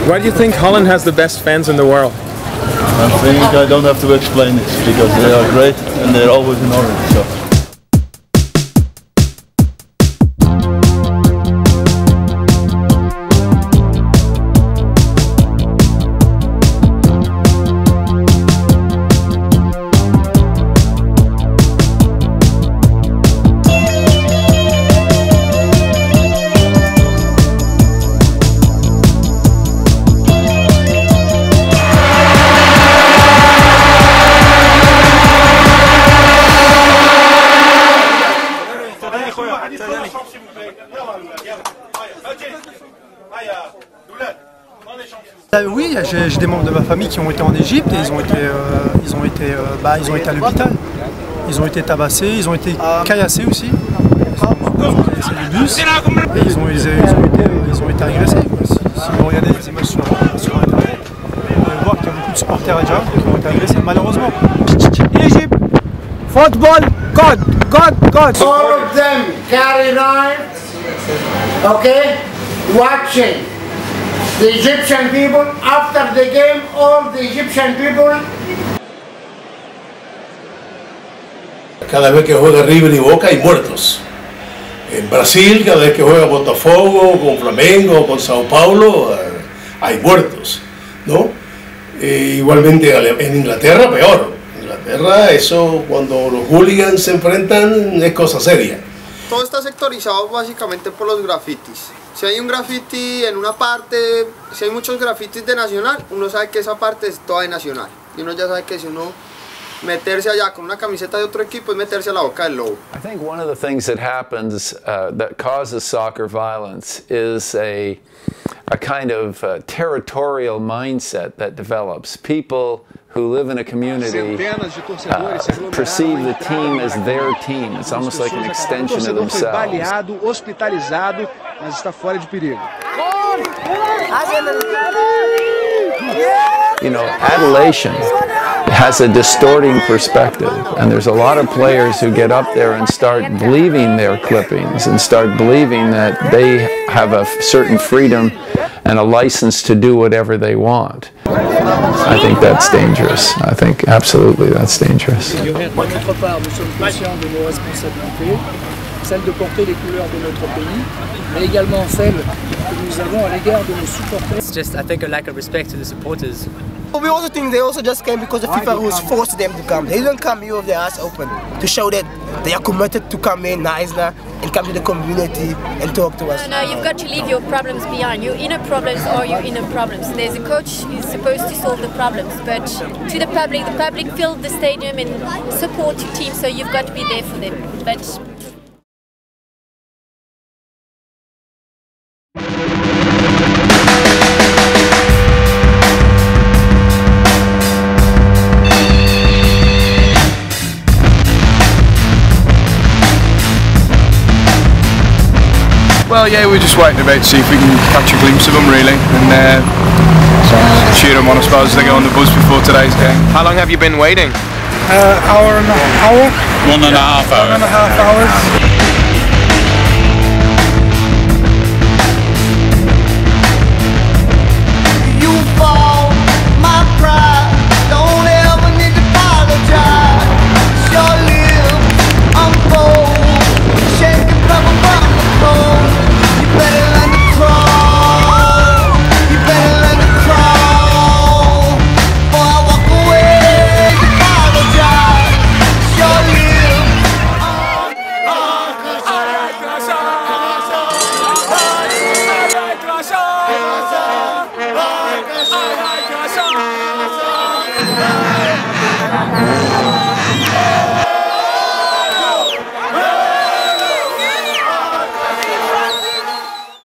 Why do you think Holland has the best fans in the world? I think I don't have to explain it because they are great and they're always in orange. So. Oui, j'ai des membres de ma famille qui ont été en Égypte et ils ont été à l'hôpital. Ils ont été tabassés, ils ont été caillassés aussi. Ils ont caillassé du bus et ils ont été agressés. Si vous regardez les images sur internet, vous allez voir qu'il y a beaucoup de supporters adjacents qui ont été agressés malheureusement. Égypte, football, God. All of them carry knives, okay, watching the Egyptian people. After the game, all the Egyptian people. Cada vez que juega River y Boca hay muertos. En Brasil, cada vez que juega Botafogo, con Flamengo, con Sao Paulo, hay muertos, ¿no? Igualmente en Inglaterra, peor. En Inglaterra, eso, cuando los hooligans se enfrentan, es cosa seria. Todo está sectorizado básicamente por los grafitis. Si hay un graffiti en una parte, si hay muchos grafitis de Nacional, uno sabe que esa parte es toda de Nacional. Y uno ya sabe que si uno meterse allá con una camiseta de otro equipo es meterse a la boca del lobo. I think one of the things that happens that causes soccer violence is a kind of territorial mindset that develops. People who live in a community perceive the team as their team. It's almost like an extension of themselves. Baleado, hospitalizado, mas está fora de perigo. You know, adulation has a distorting perspective, and there's a lot of players who get up there and start believing their clippings and start believing that they have a certain freedom and a license to do whatever they want. I think that's dangerous. I think absolutely that's dangerous. D'autre part, nous sommes conscients de nos responsabilités, celle de porter les couleurs de notre pays, mais également celle que nous avons à l'égard de nos supporters. It's just, I think, a lack of respect to the supporters. We also think they also just came because the FIFA rules forced them to come. They didn't come here with their ass open to show that they are committed to come in Naizna and come to the community and talk to us. No, you've got to leave your problems behind. Your inner problems are your inner problems. There's a coach who's supposed to solve the problems, but to the public filled the stadium and support your team, so you've got to be there for them. But Well, yeah, we're just waiting about to see if we can catch a glimpse of them, really, and cheer them on, I suppose, as they go on the bus before today's game. How long have you been waiting? Hour and a hour. 1.5 hours. 1.5 hours. Russia!